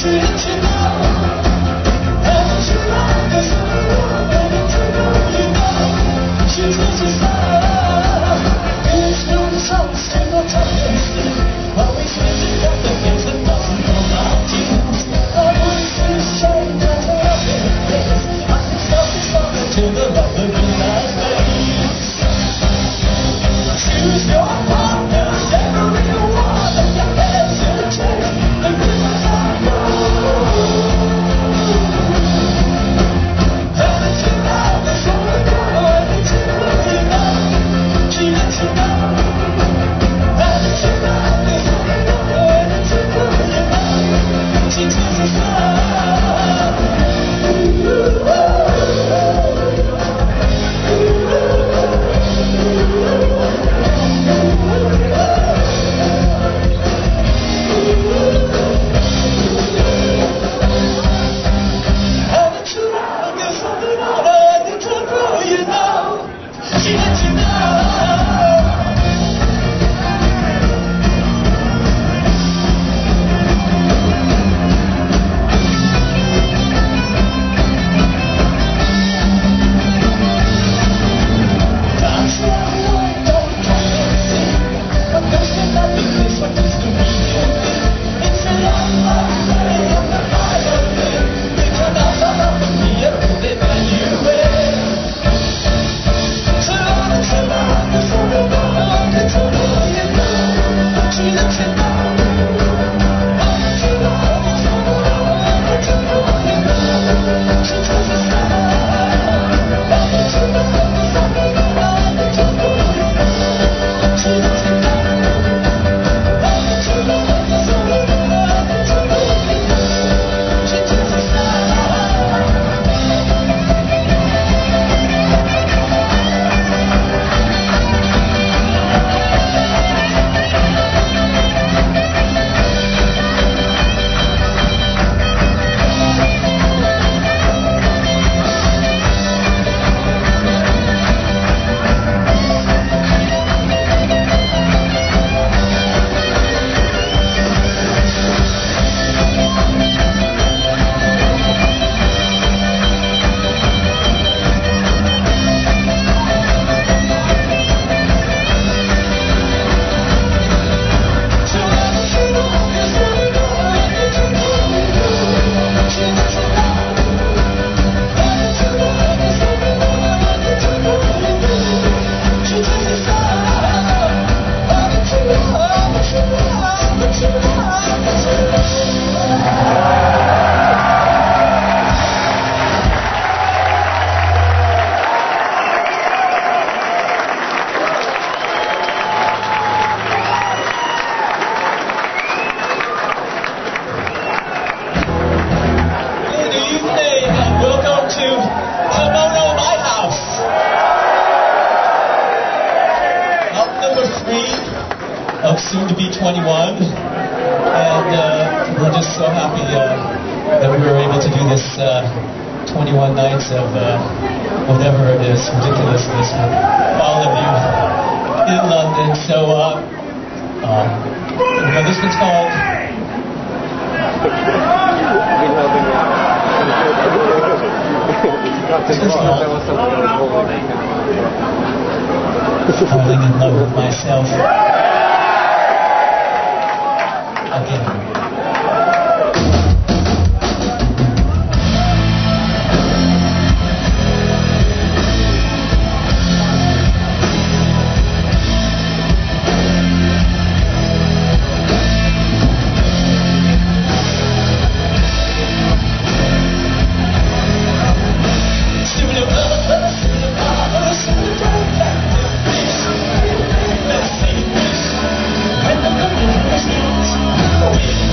Soon to be 21, and we're just so happy that we were able to do this 21 nights of whatever it is, ridiculousness with all of you in London. So this one's called Falling in Love with Myself. Again. We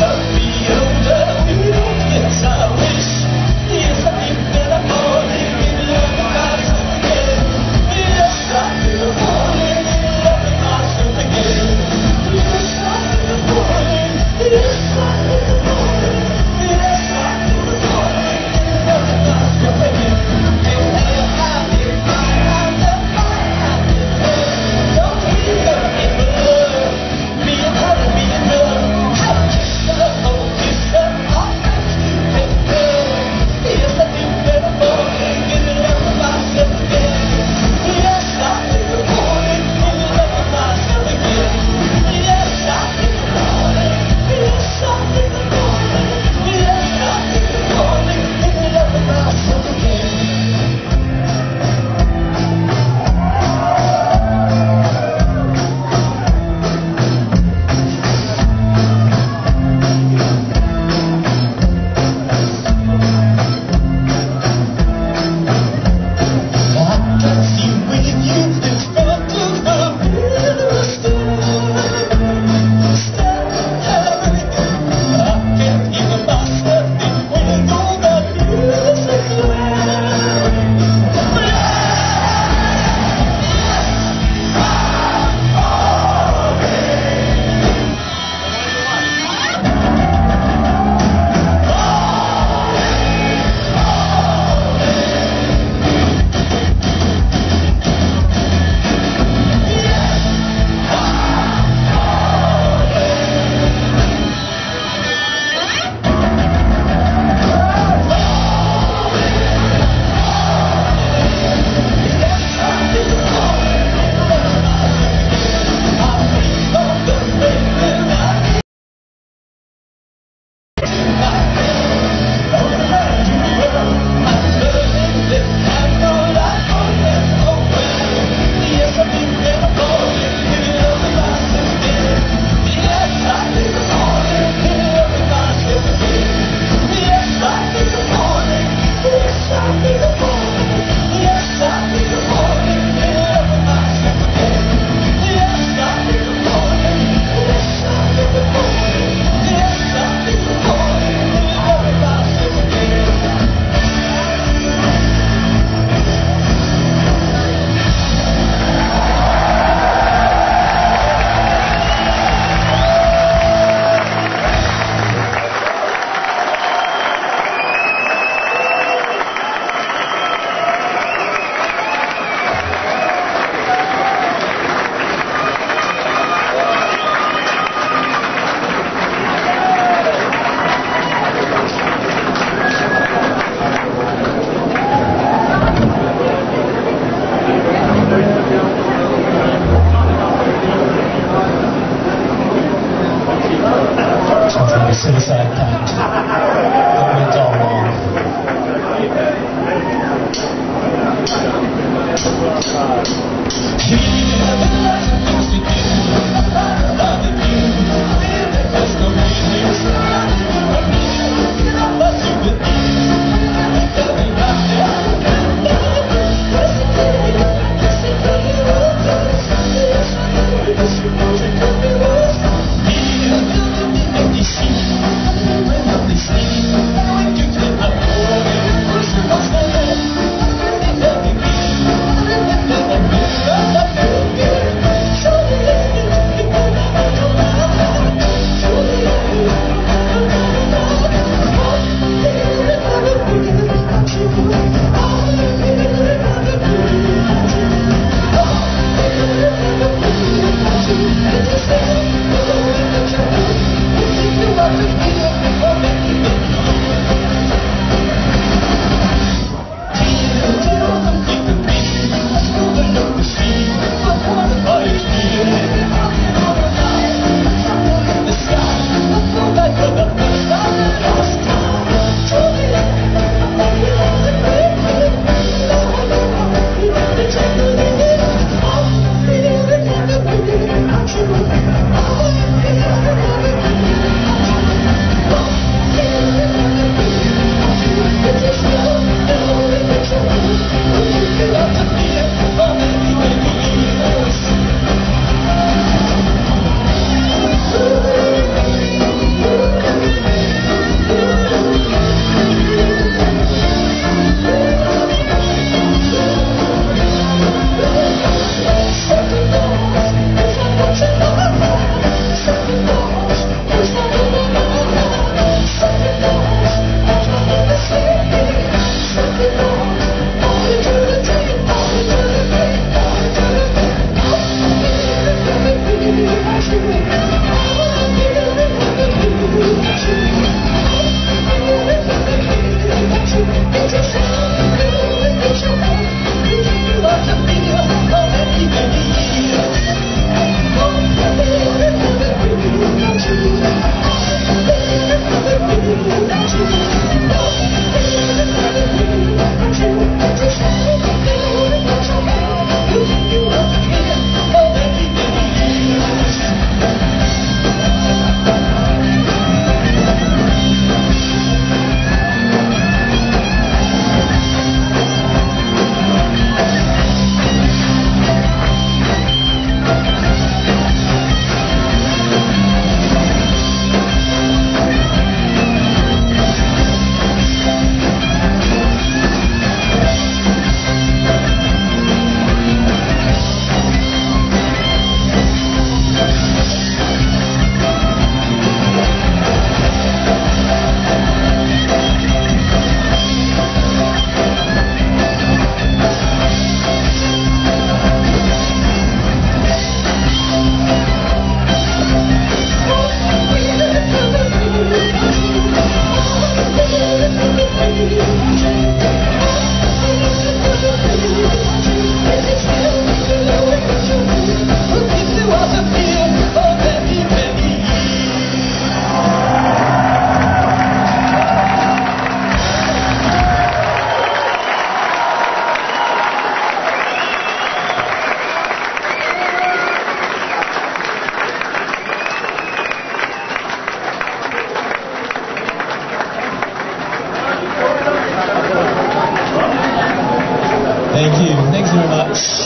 Thank you. Thanks very much.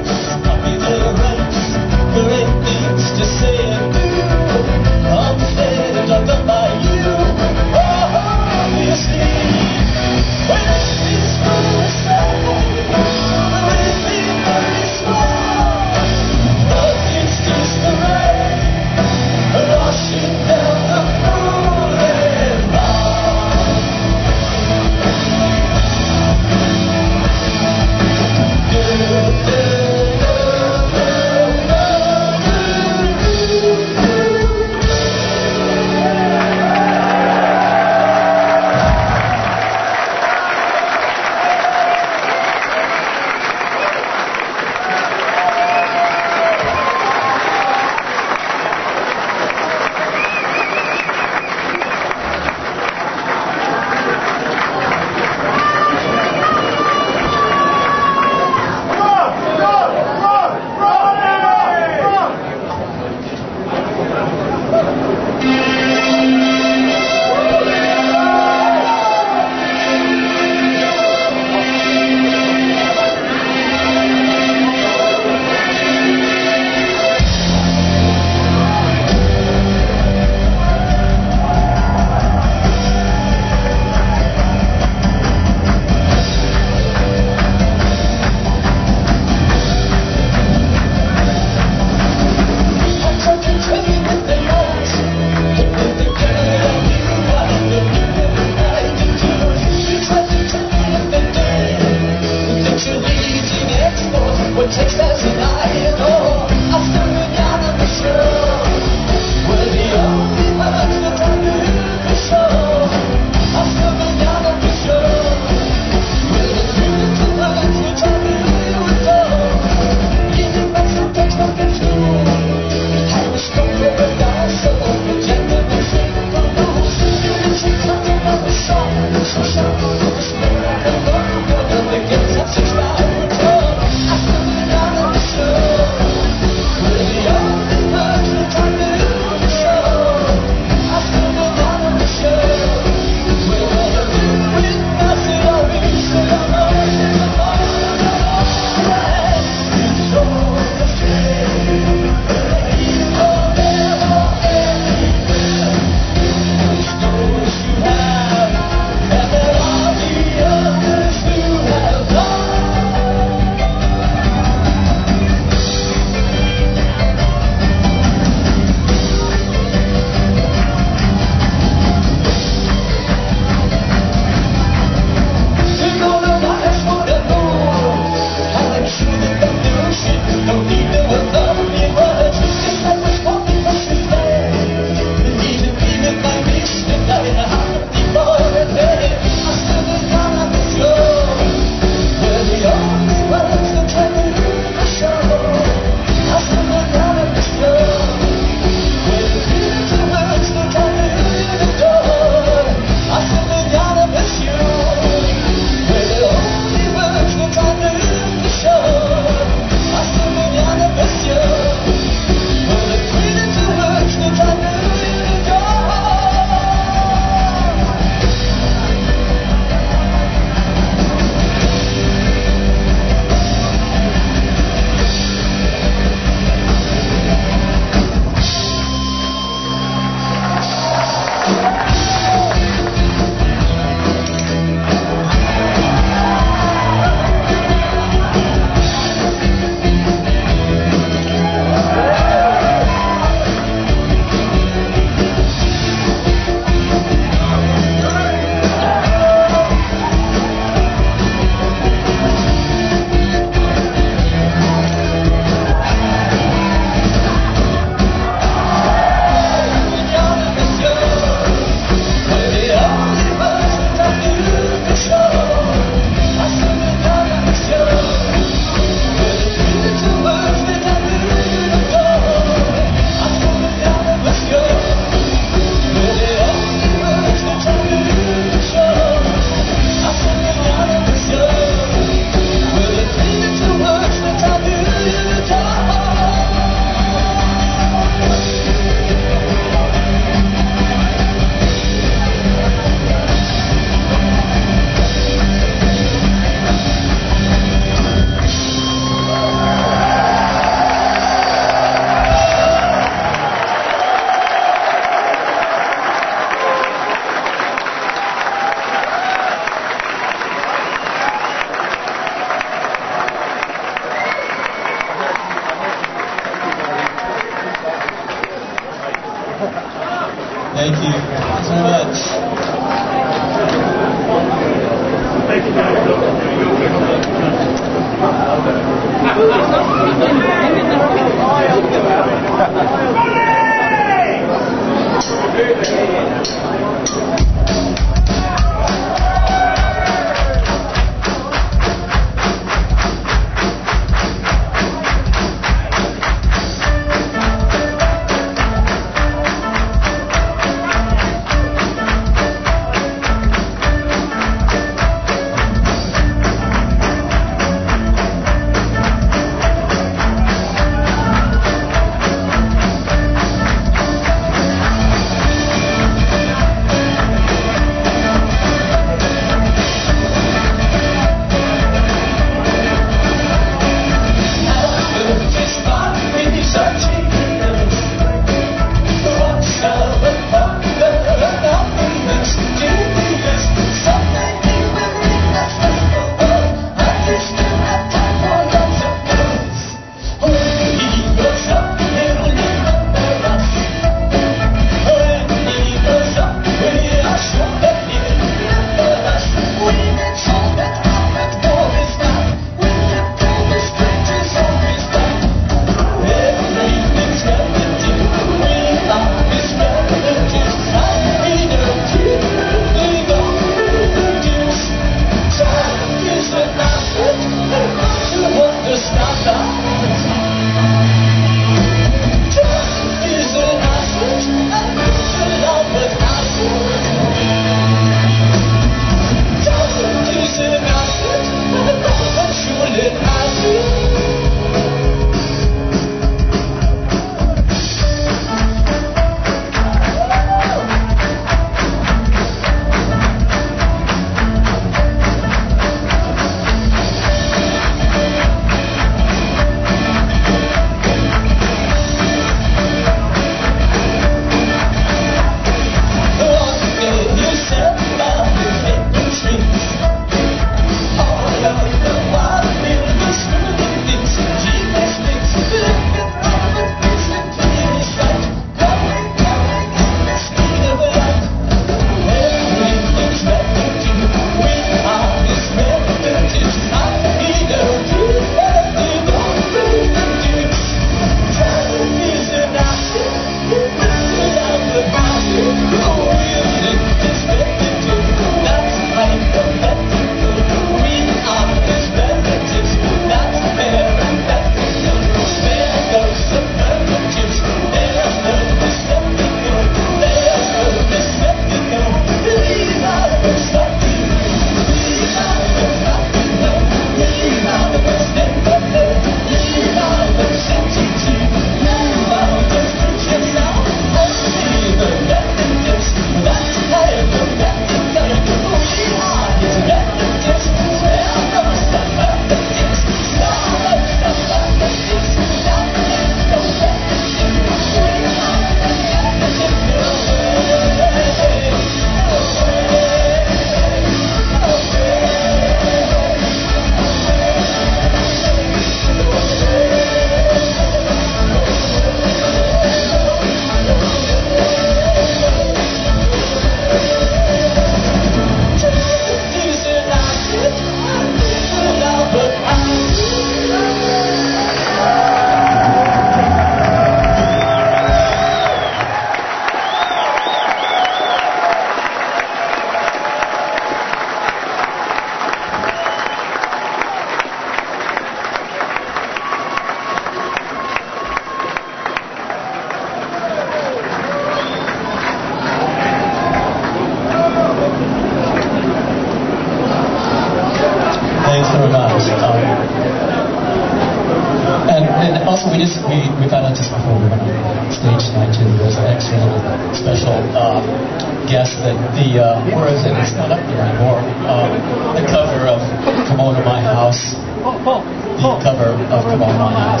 we found out just before we went on stage tonight too. There's an extra little special guest that where is it? It's not up there anymore. The cover of Kimono My House. The cover of Kimono My House.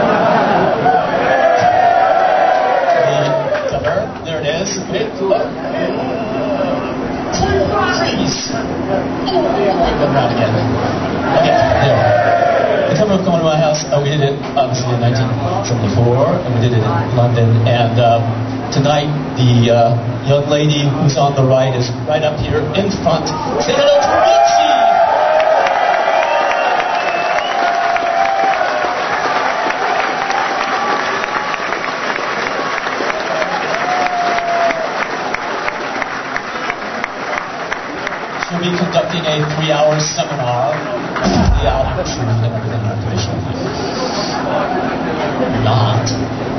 The cover. There it is. Wait, look. Please. Go around again. Okay, there. The cover of Kimono My House, we did it obviously in 1974, and we did it in London, and tonight the young lady who's on the right is right up here in front. Say hello to Richie! She'll be conducting a 3-hour seminar on the album truth and everything I'm pretty sure. Not.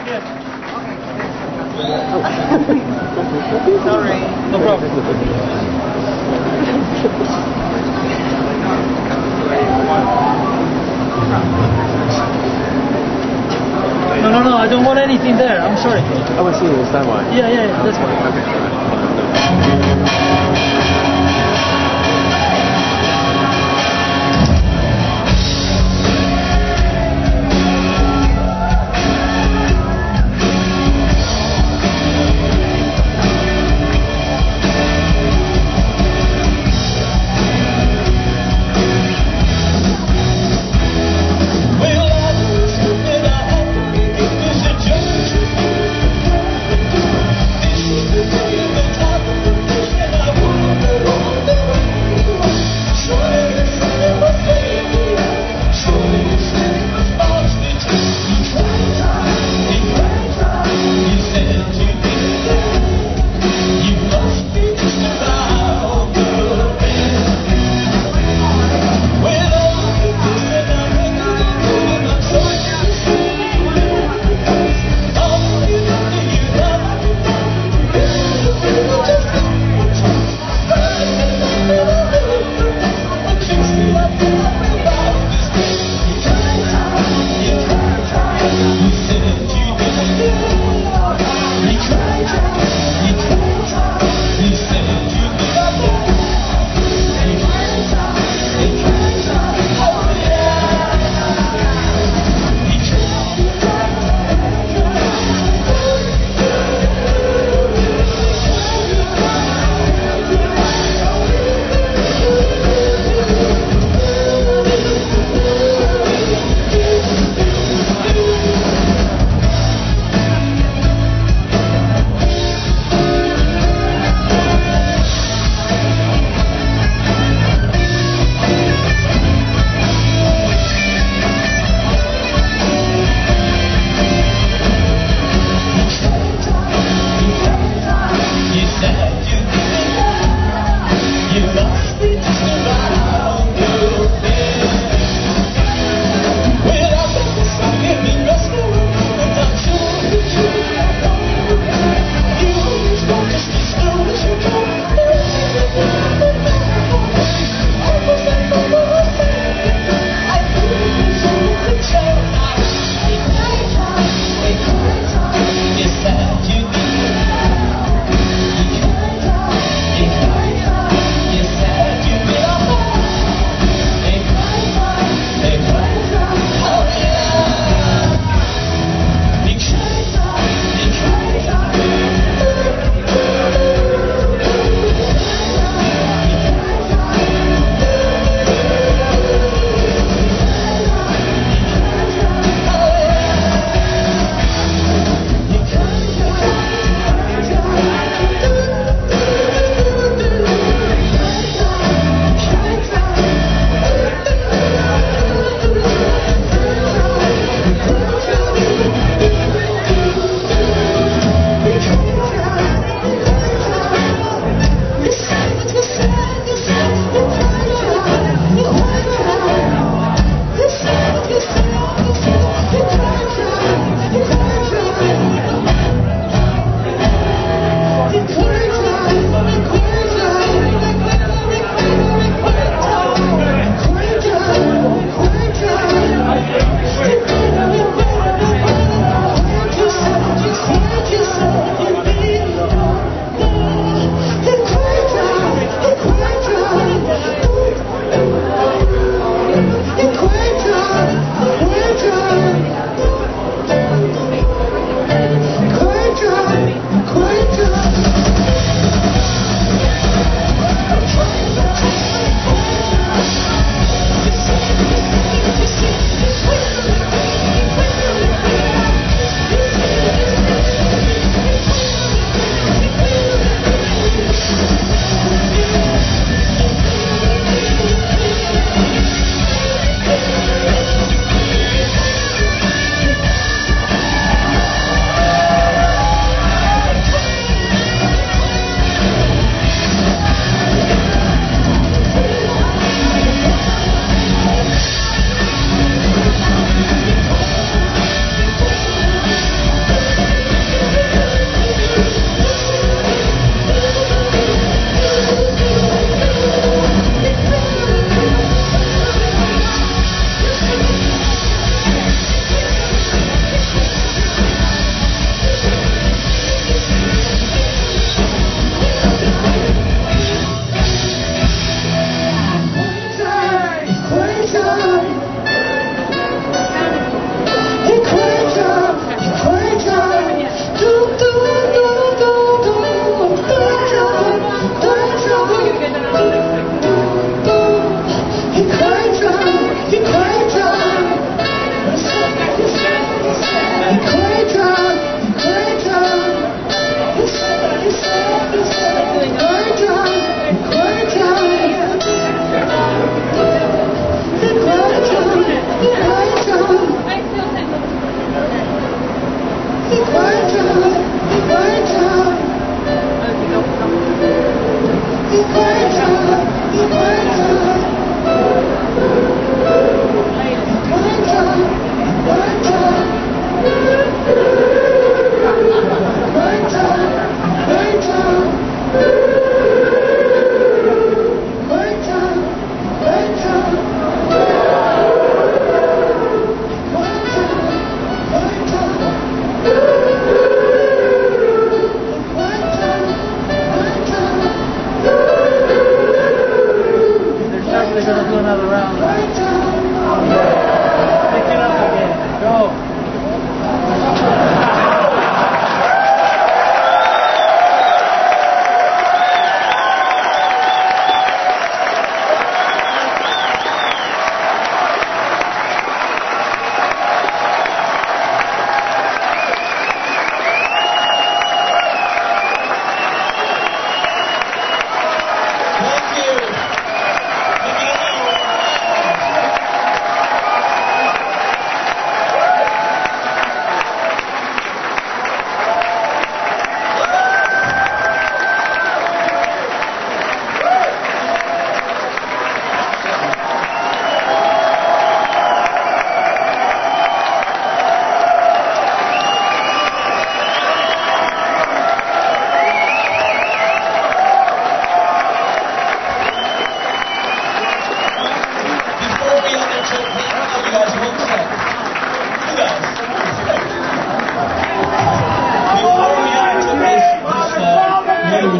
Sorry. No problem. No, I don't want anything there. I'm sorry. I will see you. Stand by. Yeah, that's fine. This is the day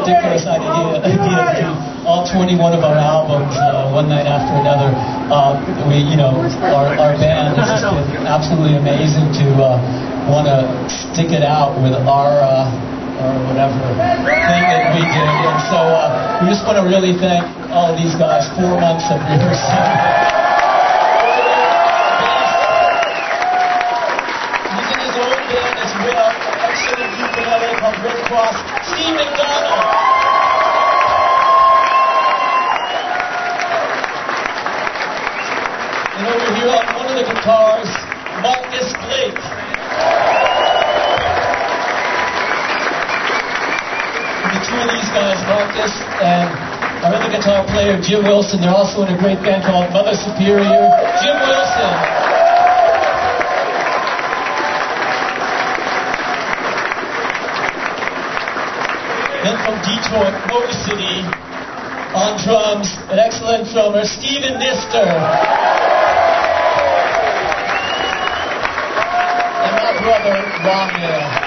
ridiculous idea to do all 21 of our albums one night after another. Our band has just been absolutely amazing to want to stick it out with our or whatever thing that we did. And so we just want to really thank all of these guys. 4 months of rehearsing. He's in his own band as well. Excellent ukulele called Red Cross. Steve McDonald. And over here on one of the guitars, Marcus Blake. The two of these guys, Marcus and our other guitar player, Jim Wilson, they're also in a great band called Mother Superior. Jim Wilson. Then from Detroit, Motor City, on drums, an excellent drummer, Steven Nister. And my brother, Ron Mill.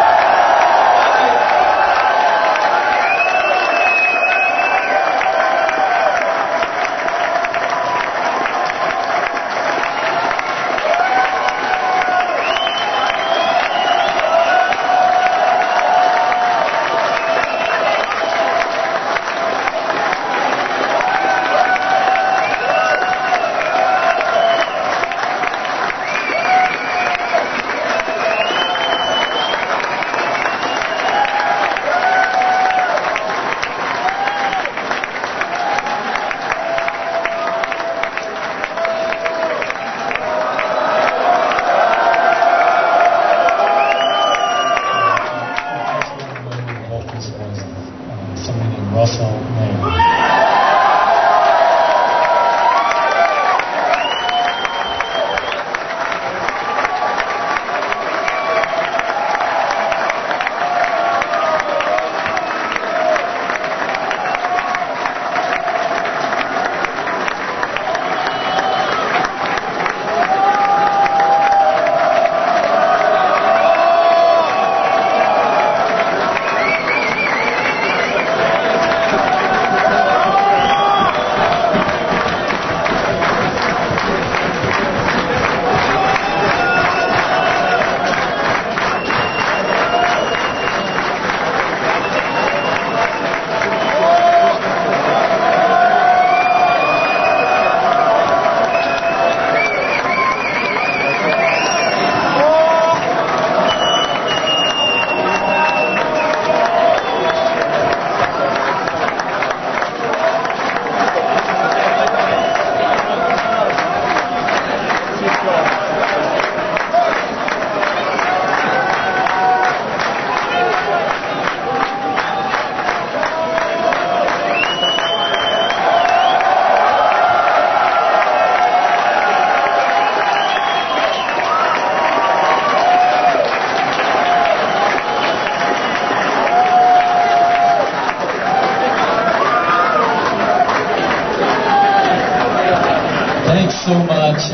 So much.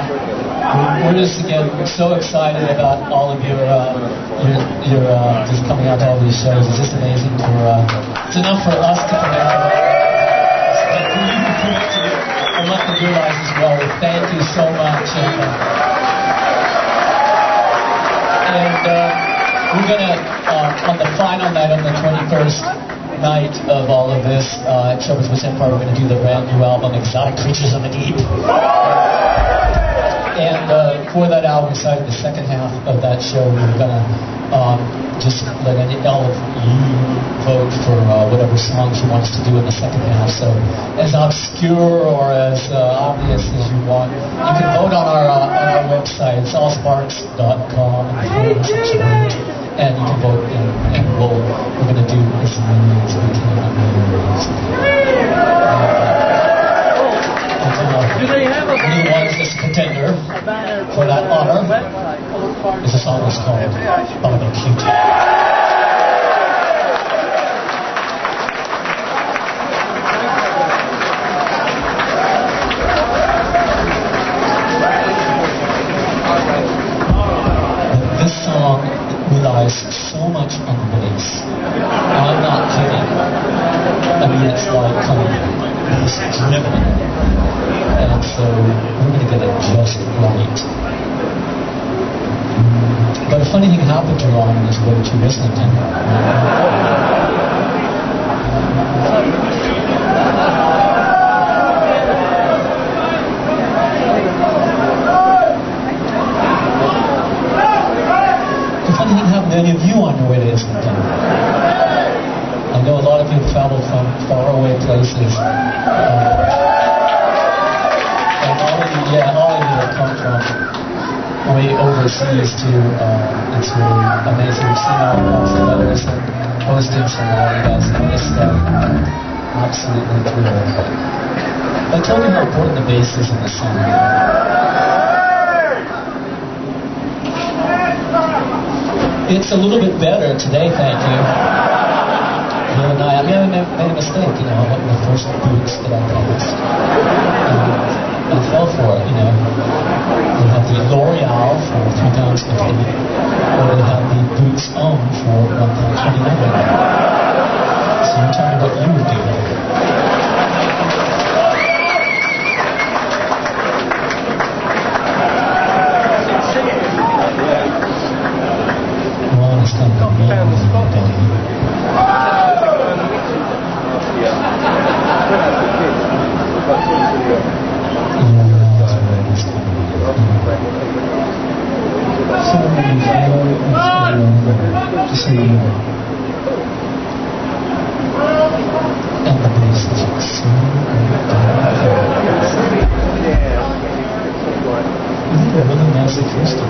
We're just again so excited about all of your just coming out to all these shows. It's just amazing it's enough for us to connect with and for you to connect to and let them realize as well. Thank you so much. And we're gonna on the final night, on the 21st night of all of this at Shepherds West Empire, we're going to do the brand new album Exotic Creatures of the Deep. And for that album, we decided the second half of that show we were going to just let all of you vote for whatever songs you want us to do in the second half. So as obscure or as obvious as you want, you can vote on our website. It's allsparks.com. And you can vote, and we're going to do as many as we can. Do they have a He was this contender for that honor. Is a song that's called Barbecue. This song relies so much on the bass. And I'm not kidding. it's like kind of bass-driven. And so we're going to get it just right. But a funny thing happened to Ron on his way to Islington. The funny thing happened to any of you on your way to Islington. I know a lot of you have traveled from faraway places. And all of you have come from way overseas to it's really amazing. We've seen all across the letters and postings from all of you guys. And it's absolutely thrilled. I told you how important the bass is in the song. It's a little bit better today, thank you. The other night, I made a mistake, you know, about the first boots that I passed. I fell for it, you know. They have the L'Oreal for £3.50, or they have the Boots Own for £1.29. So you tell me what you would do. Ron is kind of a mean buddy. Just so you know. And the bass is so good. Really nice acoustic.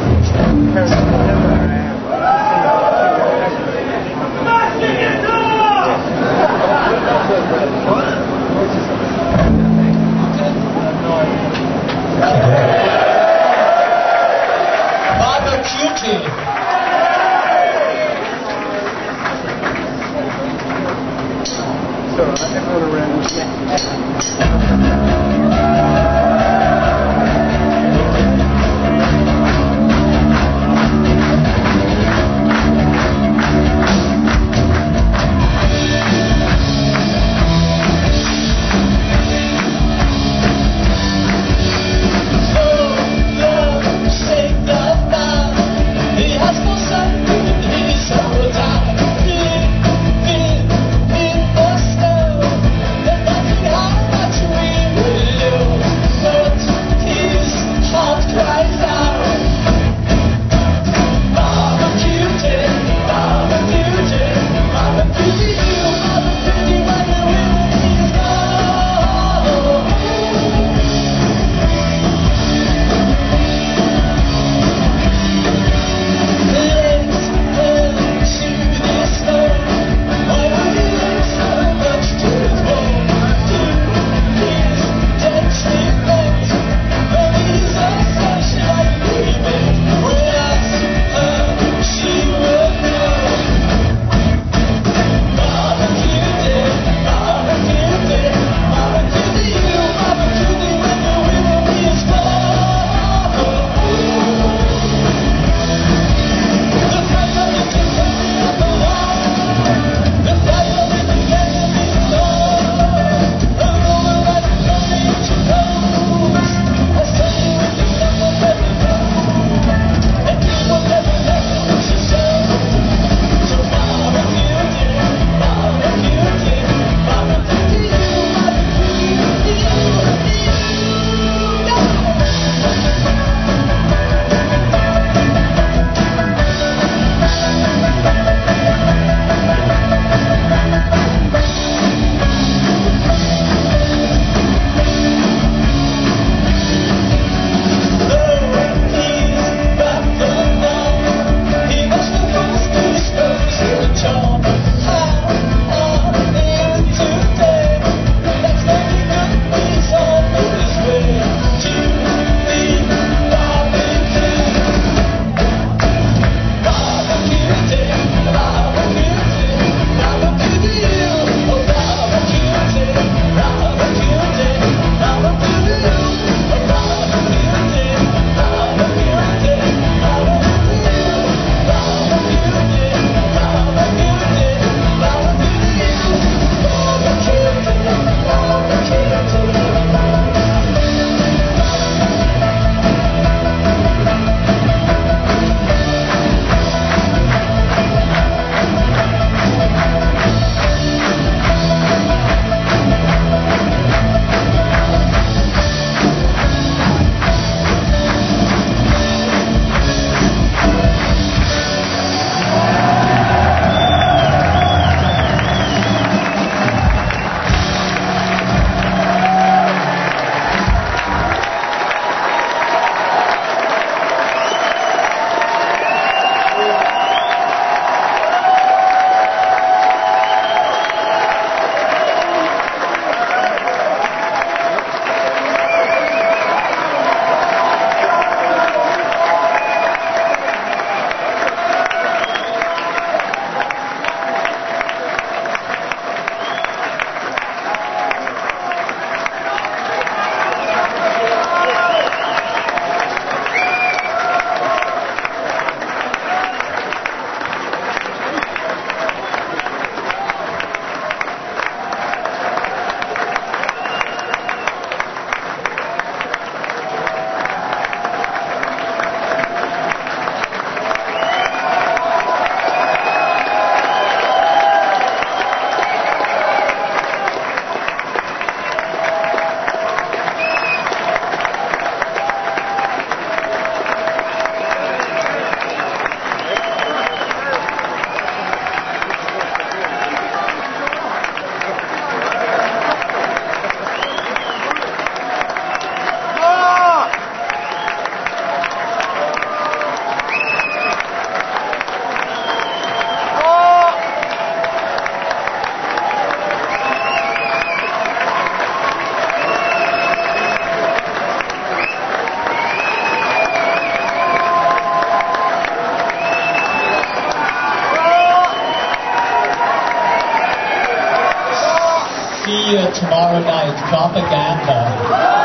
tomorrow night, propaganda.